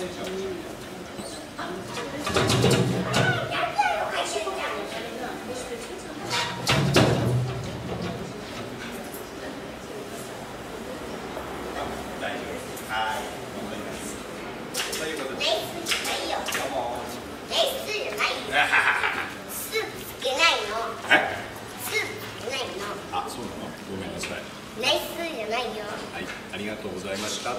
あ、そうなの？ごめんなさい。 ナイスじゃないよ。 はい、ありがとうございました。はい。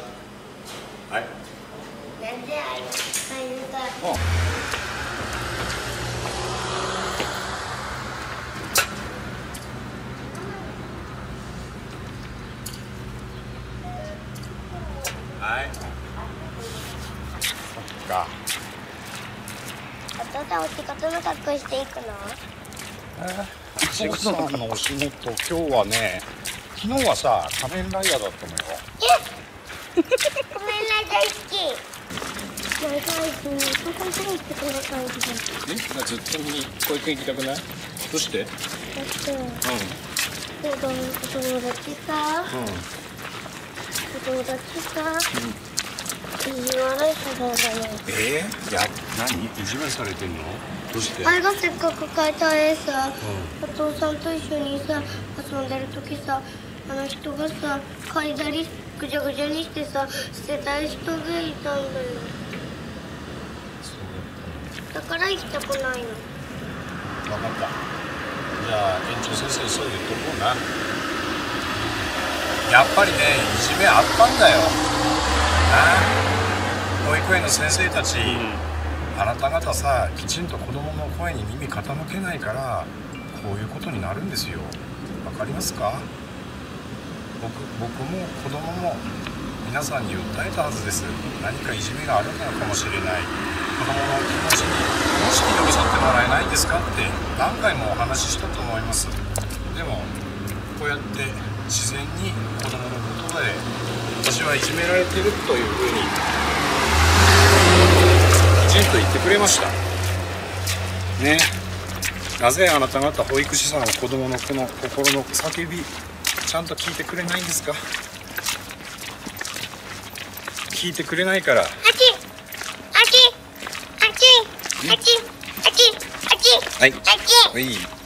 なんであれ入るか。 はい。そっか。 お父さんお仕事の格好していくの？ 仕事さんのお仕事、今日はね、昨日はさ、仮面ライダーだったのよ。 仮面ライダー好き。前から一緒にお母さんと行ってくれた感じだ。 ずっとに保育園行きたくない？どうして？ だって、お友達さ、お友達さ、意地悪い人だね。 何？意地悪されてんの？どうして？ あれがせっかく描いた絵さ、お父さんと一緒にさ、遊んでる時さ、あの人がさ、嗅いだりぐちゃぐちゃにしてさ、捨てた人がいたんだよ。だから行きたくないの。 分かった。じゃあ園長先生そう言っとこうな。やっぱりね、いじめあったんだよ。保育園の先生たち、あなた方さ、きちんと子供の声に耳傾けないからこういうことになるんですよ。わかりますか？僕も子供も皆さんに訴えたはずです。何かいじめがあるのかもしれない。子供の気持ちにどうして寄り添ってもらえないんですかって何回もお話ししたと思います。でもこうやって自然に子供の言葉で私はいじめられてるというふうにきちんと言ってくれましたね。なぜあなた方保育士さんは子供のこの心の叫びちゃんと聞いてくれないんですか？聞いてくれないから。はい。